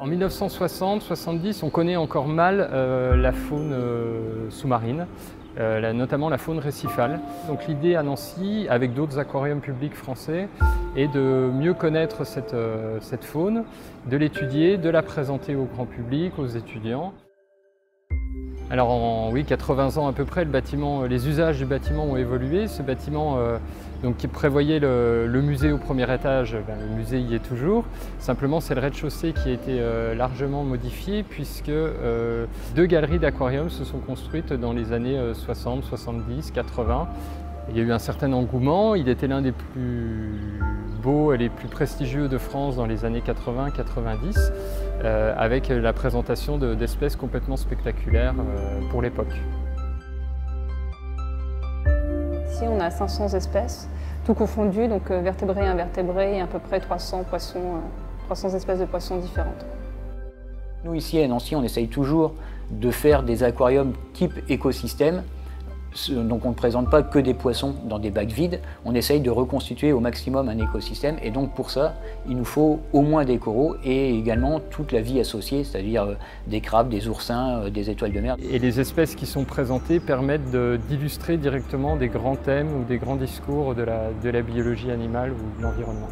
En 1960-70, on connaît encore mal la faune sous-marine, notamment la faune récifale. Donc l'idée à Nancy, avec d'autres aquariums publics français, est de mieux connaître cette faune, de l'étudier, de la présenter au grand public, aux étudiants. Alors en 80 ans à peu près, les usages du bâtiment ont évolué. Ce bâtiment qui prévoyait le musée au premier étage, le musée y est toujours. Simplement c'est le rez-de-chaussée qui a été largement modifié puisque deux galeries d'aquarium se sont construites dans les années 60, 70, 80. Il y a eu un certain engouement, il était l'un des plus beaux et les plus prestigieux de France dans les années 80-90, avec la présentation d'espèces complètement spectaculaires pour l'époque. Ici on a 500 espèces, tout confondu, donc vertébrés, invertébrés et à peu près 300 poissons, 300 espèces de poissons différentes. Nous ici à Nancy, on essaye toujours de faire des aquariums type écosystème. Donc on ne présente pas que des poissons dans des bacs vides, on essaye de reconstituer au maximum un écosystème et donc pour ça, il nous faut au moins des coraux et également toute la vie associée, c'est-à-dire des crabes, des oursins, des étoiles de mer. Et les espèces qui sont présentées permettent d'illustrer directement des grands thèmes ou des grands discours de la biologie animale ou de l'environnement.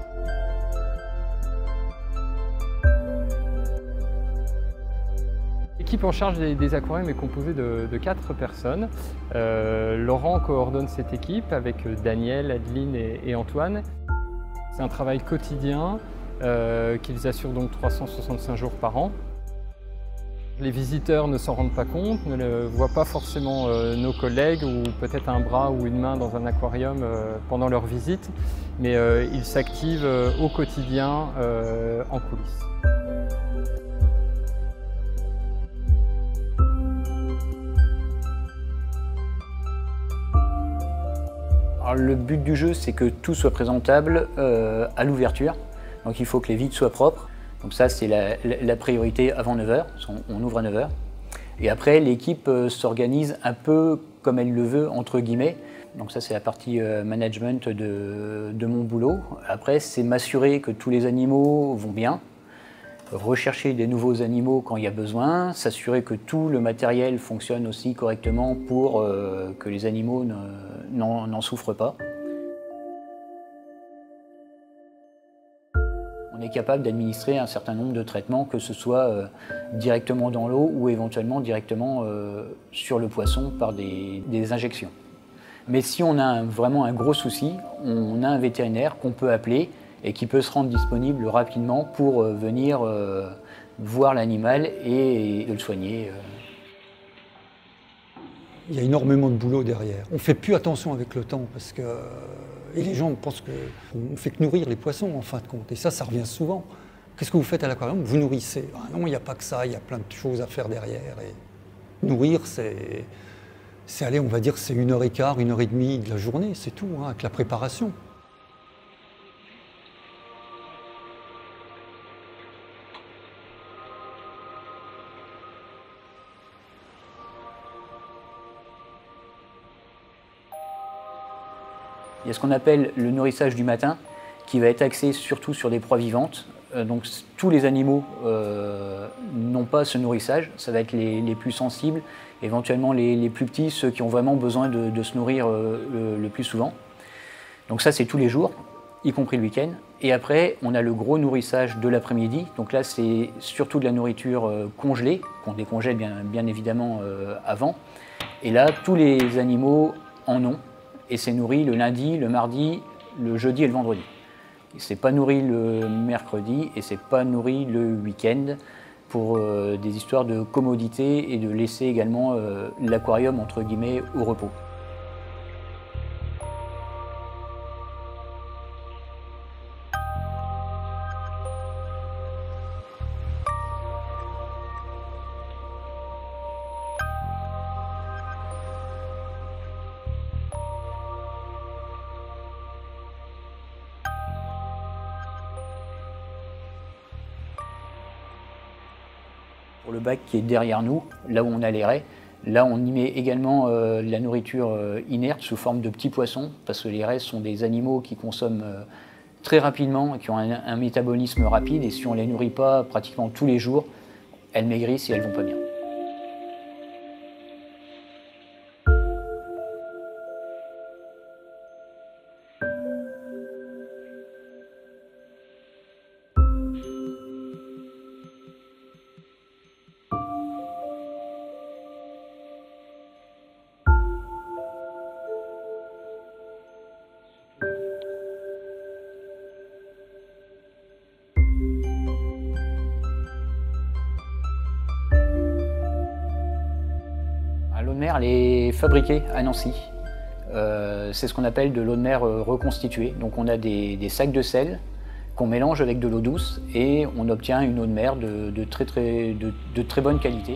L'équipe en charge des aquariums est composée de 4 personnes. Laurent coordonne cette équipe avec Daniel, Adeline et Antoine. C'est un travail quotidien qu'ils assurent donc 365 jours par an. Les visiteurs ne s'en rendent pas compte, ne voient pas forcément nos collègues ou peut-être un bras ou une main dans un aquarium pendant leur visite, mais ils s'activent au quotidien en coulisses. Alors, le but du jeu, c'est que tout soit présentable à l'ouverture. Donc il faut que les vitres soient propres. Donc ça, c'est la priorité avant 9 h. On ouvre à 9 h. Et après, l'équipe s'organise un peu comme elle le veut, entre guillemets. Donc ça, c'est la partie management de mon boulot. Après, c'est m'assurer que tous les animaux vont bien, rechercher des nouveaux animaux quand il y a besoin, s'assurer que tout le matériel fonctionne aussi correctement pour que les animaux n'en souffrent pas. On est capable d'administrer un certain nombre de traitements, que ce soit directement dans l'eau ou éventuellement directement sur le poisson par des injections. Mais si on a vraiment un gros souci, on a un vétérinaire qu'on peut appeler et qui peut se rendre disponible rapidement pour venir voir l'animal et le soigner. Il y a énormément de boulot derrière. On ne fait plus attention avec le temps parce que et les gens pensent qu'on ne fait que nourrir les poissons en fin de compte. Et ça revient souvent. Qu'est-ce que vous faites à l'aquarium? Vous nourrissez. Ah non, il n'y a pas que ça, il y a plein de choses à faire derrière. Et nourrir, c'est aller, on va dire, c'est 1h15, 1h30 de la journée, c'est tout, hein, avec la préparation. Il y a ce qu'on appelle le nourrissage du matin, qui va être axé surtout sur des proies vivantes. Donc tous les animaux n'ont pas ce nourrissage, ça va être les plus sensibles, éventuellement les plus petits, ceux qui ont vraiment besoin de se nourrir le plus souvent. Donc ça, c'est tous les jours, y compris le week-end. Et après, on a le gros nourrissage de l'après-midi. Donc là, c'est surtout de la nourriture congelée, qu'on décongèle bien évidemment avant. Et là, tous les animaux en ont. Et c'est nourri le lundi, le mardi, le jeudi et le vendredi. C'est pas nourri le mercredi et c'est pas nourri le week-end pour des histoires de commodité et de laisser également l'aquarium entre guillemets au repos. Pour le bac qui est derrière nous, là où on a les raies, là on y met également de la nourriture inerte sous forme de petits poissons, parce que les raies sont des animaux qui consomment très rapidement, qui ont un métabolisme rapide, et si on ne les nourrit pas pratiquement tous les jours, elles maigrissent et elles ne vont pas bien. L'eau de mer, elle est fabriquée à Nancy. C'est ce qu'on appelle de l'eau de mer reconstituée. Donc on a des sacs de sel qu'on mélange avec de l'eau douce et on obtient une eau de mer de très bonne qualité.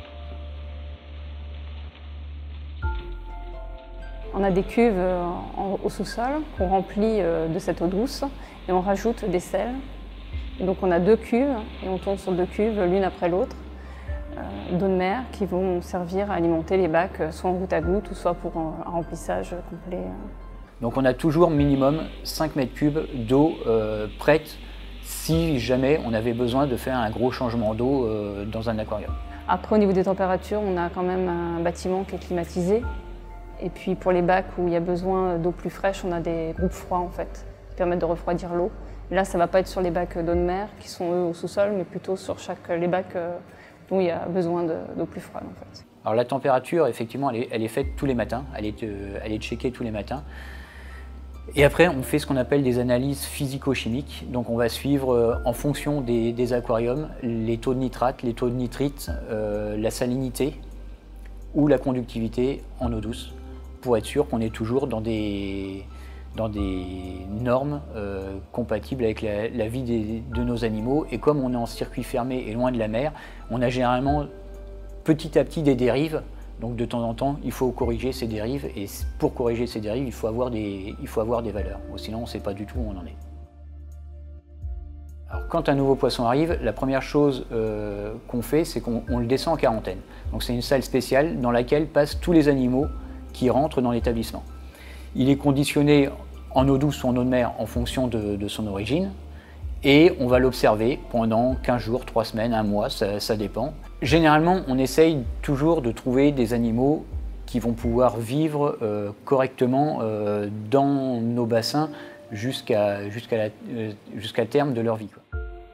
On a des cuves au sous-sol qu'on remplit de cette eau douce et on rajoute des sels. Et donc on a 2 cuves et on tourne sur 2 cuves l'une après l'autre d'eau de mer qui vont servir à alimenter les bacs soit en goutte à goutte ou soit pour un remplissage complet. Donc on a toujours minimum 5 mètres cubes d'eau prête si jamais on avait besoin de faire un gros changement d'eau dans un aquarium. Après au niveau des températures, on a quand même un bâtiment qui est climatisé. Et puis pour les bacs où il y a besoin d'eau plus fraîche, on a des groupes froids en fait, qui permettent de refroidir l'eau. Là, ça ne va pas être sur les bacs d'eau de mer qui sont eux au sous-sol, mais plutôt sur les bacs où il y a besoin d'eau plus froide en fait. Alors la température, effectivement, elle est faite tous les matins, elle est checkée tous les matins. Et après, on fait ce qu'on appelle des analyses physico-chimiques. Donc on va suivre en fonction des aquariums les taux de nitrate, les taux de nitrite, la salinité ou la conductivité en eau douce, pour être sûr qu'on est toujours dans des normes compatibles avec la vie de nos animaux. Et comme on est en circuit fermé et loin de la mer, on a généralement petit à petit des dérives. Donc de temps en temps, il faut corriger ces dérives. Et pour corriger ces dérives, il faut avoir des valeurs. Sinon, on ne sait pas du tout où on en est. Alors, quand un nouveau poisson arrive, la première chose qu'on fait, c'est qu'on le descend en quarantaine. Donc c'est une salle spéciale dans laquelle passent tous les animaux qui rentrent dans l'établissement. Il est conditionné en eau douce ou en eau de mer en fonction de son origine et on va l'observer pendant 15 jours, 3 semaines, 1 mois, ça dépend. Généralement, on essaye toujours de trouver des animaux qui vont pouvoir vivre correctement dans nos bassins jusqu'à le terme de leur vie, quoi.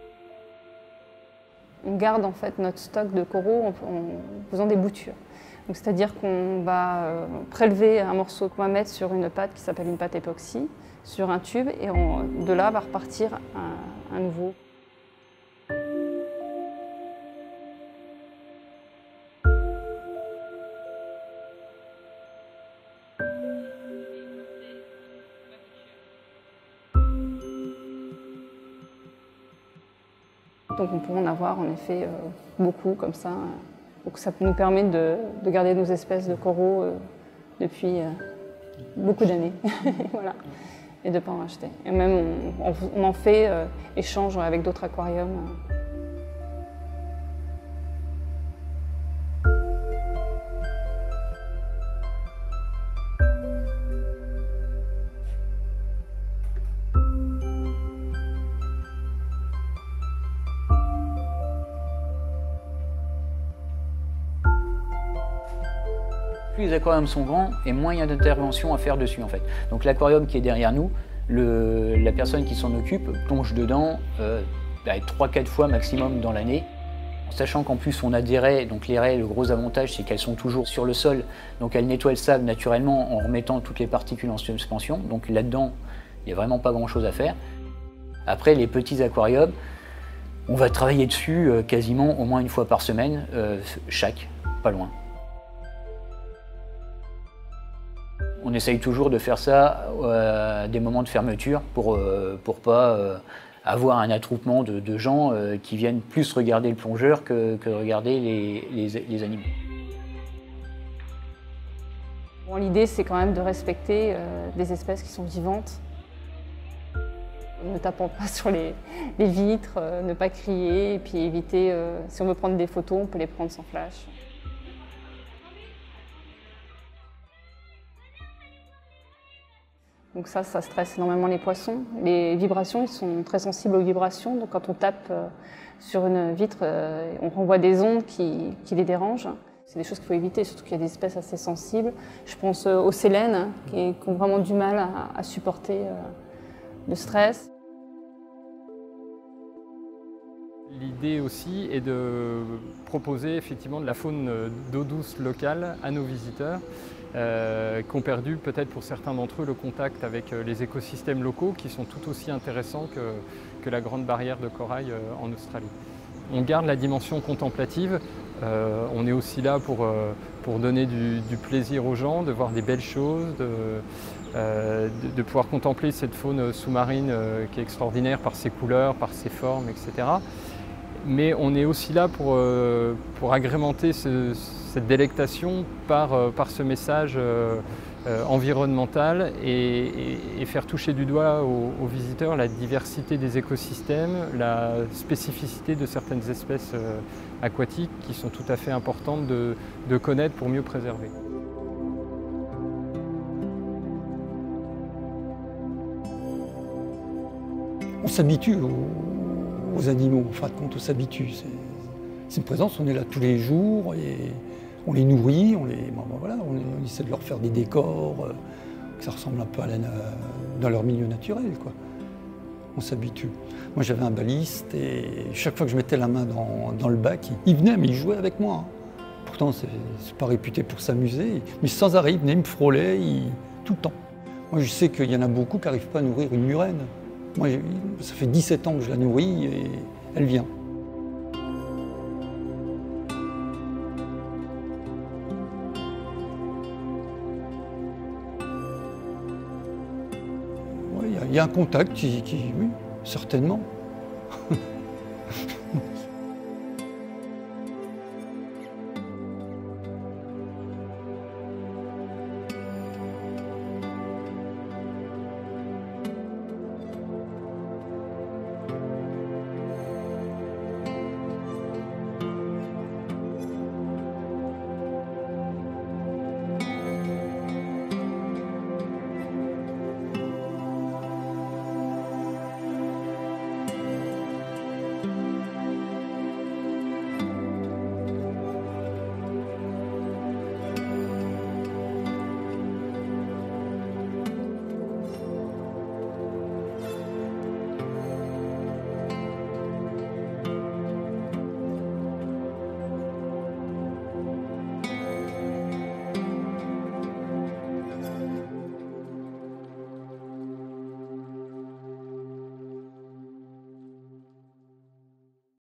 On garde en fait notre stock de coraux en faisant des boutures. C'est-à-dire qu'on va prélever un morceau qu'on va mettre sur une pâte qui s'appelle une pâte époxy, sur un tube, et de là va repartir un nouveau. Donc on peut en avoir en effet beaucoup comme ça. Donc ça nous permet de garder nos espèces de coraux depuis beaucoup d'années. Voilà. Et de ne pas en racheter. Et même on en fait échange avec d'autres aquariums. Plus les aquariums sont grands et moins il y a d'intervention à faire dessus en fait. Donc l'aquarium qui est derrière nous, la personne qui s'en occupe plonge dedans 3-4 fois maximum dans l'année. Sachant qu'en plus on a des raies, donc les raies, le gros avantage c'est qu'elles sont toujours sur le sol, donc elles nettoient le sable naturellement en remettant toutes les particules en suspension, donc là-dedans il n'y a vraiment pas grand chose à faire. Après les petits aquariums, on va travailler dessus quasiment au moins 1 fois par semaine, chaque, pas loin. On essaye toujours de faire ça à des moments de fermeture pour pas avoir un attroupement de gens qui viennent plus regarder le plongeur que regarder les animaux. Bon, l'idée, c'est quand même de respecter des espèces qui sont vivantes. Ne tapant pas sur les vitres, ne pas crier, et puis éviter, si on veut prendre des photos, on peut les prendre sans flash. Donc ça stresse énormément les poissons. Les vibrations, ils sont très sensibles aux vibrations. Donc quand on tape sur une vitre, on renvoie des ondes qui les dérangent. C'est des choses qu'il faut éviter, surtout qu'il y a des espèces assez sensibles. Je pense aux sélènes, qui ont vraiment du mal à supporter le stress. L'idée aussi est de proposer effectivement de la faune d'eau douce locale à nos visiteurs qui ont perdu peut-être pour certains d'entre eux le contact avec les écosystèmes locaux qui sont tout aussi intéressants que la grande barrière de corail en Australie. On garde la dimension contemplative, on est aussi là pour donner du plaisir aux gens, de voir des belles choses, de pouvoir contempler cette faune sous-marine qui est extraordinaire par ses couleurs, par ses formes, etc. Mais on est aussi là pour agrémenter cette délectation par ce message environnemental et faire toucher du doigt aux visiteurs la diversité des écosystèmes, la spécificité de certaines espèces aquatiques qui sont tout à fait importantes de connaître pour mieux préserver. On s'habitue aux animaux, en fin de compte, on s'habitue. C'est une présence, on est là tous les jours et on les nourrit, on essaie de leur faire des décors, que ça ressemble un peu dans leur milieu naturel, quoi. On s'habitue. Moi j'avais un baliste et chaque fois que je mettais la main dans le bac, il venait mais il jouait avec moi. Pourtant c'est pas réputé pour s'amuser, mais sans arrêt il venait, il me frôlait, tout le temps. Moi je sais qu'il y en a beaucoup qui n'arrivent pas à nourrir une murène. Moi, ça fait 17 ans que je la nourris et elle vient. Il y a un contact oui, certainement.